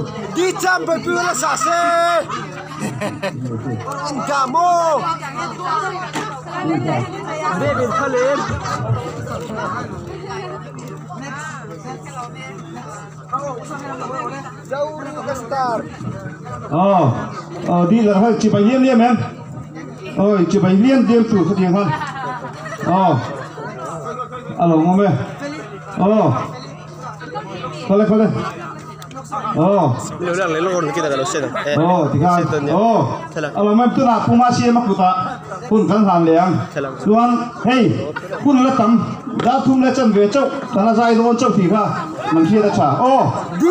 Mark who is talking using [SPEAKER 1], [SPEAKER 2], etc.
[SPEAKER 1] Di chamber pula sase. Kamu. Bebin khalil. Jauh ke start.
[SPEAKER 2] Đi là hơi chỉ phải liên liên em. Chỉ phải liên liên từ cái tiếng hơn. Alo ngô mẹ. Có lên.
[SPEAKER 1] Lu lang lelon kita kalau sen.
[SPEAKER 2] Thì khai. Alo mẹ tôi là Pumasi mắc ta. Kun khăn hàng liền. Luan, hey, kun là tầm. Đã thum lên chân về châu. Ta là dài luôn châu thì kha. Mình kia ta trả.